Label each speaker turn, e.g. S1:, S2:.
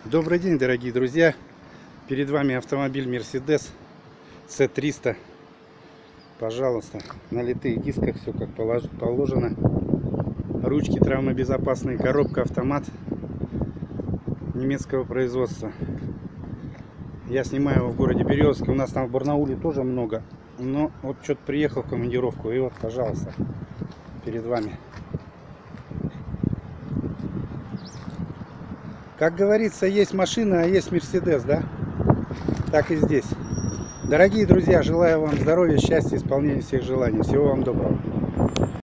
S1: Добрый день, дорогие друзья! Перед вами автомобиль Mercedes C300. Пожалуйста, на литых дисках, все как положено. Ручки травмобезопасные, коробка автомат немецкого производства. Я снимаю его в городе Березовске. У нас там в Барнауле тоже много. Но вот что-то приехал в командировку. И вот, пожалуйста, перед вами. Как говорится, есть машина, а есть Mercedes, да? Так и здесь. Дорогие друзья, желаю вам здоровья, счастья, исполнения всех желаний. Всего вам доброго.